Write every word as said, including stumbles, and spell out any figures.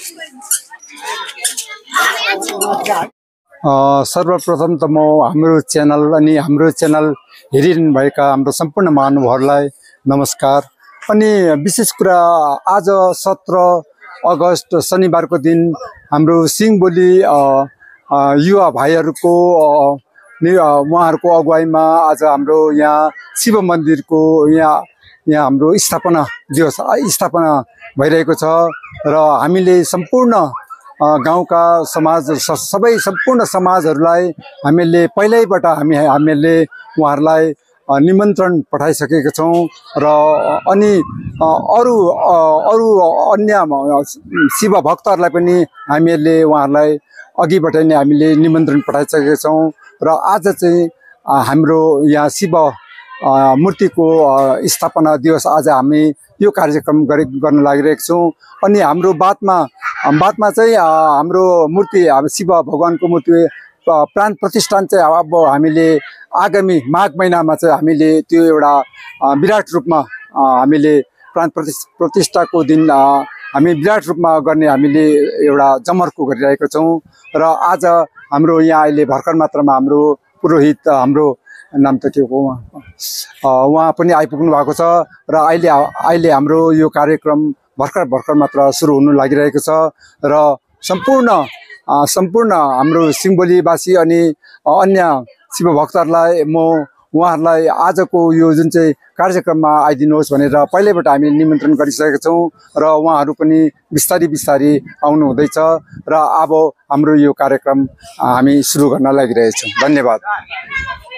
सर्वप्रथम त म हाम्रो च्यानल अनि हाम्रो च्यानल हेरिरहनु भएका हाम्रो सम्पूर्ण महानुभावहरूलाई नमस्कार। अनि विशेष कुरा आज सत्र अगस्त शनिबारको दिन हाम्रो सिंहबोली युवा भाइहरूको उहाँहरूको अगुवाईमा आज हाम्रो यहाँ शिव मन्दिरको यहाँ यहाँ हाम्रो स्थापना दिवस स्थापना भइरहेको छ र हामीले सम्पूर्ण गाउँका समाज सबै सम्पूर्ण समाजहरूलाई हामीले पहिल्यैबाट हामी हामीले उहाँहरूलाई निमन्त्रण पठाइसकेका छौँ र अनि अरू अरू अन्य शिव भक्तहरूलाई पनि हामीहरूले उहाँहरूलाई अघिबाट नै हामीले निमन्त्रण पठाइसकेका छौँ र आज चाहिँ हाम्रो यहाँ शिव मूर्तिको स्थापना दिवस आज हामी यो कार्यक्रम गरे गर्न लागिरहेका छौँ। अनि हाम्रो बादमा बादमा चाहिँ हाम्रो मूर्ति अब शिव भगवानको मूर्ति प्राण प्रतिष्ठान चाहिँ अब हामीले आगामी माघ महिनामा चाहिँ हामीले त्यो एउटा विराट रूपमा हामीले प्राण प्रतिष्ठाको दिन हामी विराट रूपमा गर्ने हामीले एउटा जमर्को गरिरहेका छौँ र आज हाम्रो यहाँ अहिले भर्खर मात्रामा हाम्रो पुरोहित हाम्रो नाम त के हो उहाँ पनि आइपुग्नु भएको छ र अहिले अहिले हाम्रो यो कार्यक्रम भर्खर भर्खर मात्र सुरु हुनु लागिरहेको छ र सम्पूर्ण सम्पूर्ण हाम्रो सिंहबोलीवासी अनि अन्य शिव भक्तहरूलाई म उहाँहरूलाई आजको यो जुन चाहिँ कार्यक्रममा आइदिनुहोस् भनेर पहिल्यैबाट हामी निमन्त्रण गरिसकेका छौँ र उहाँहरू पनि बिस्तारी बिस्तारी आउनु हुँदैछ र अब हाम्रो यो कार्यक्रम हामी सुरु गर्न लागिरहेछौँ। धन्यवाद।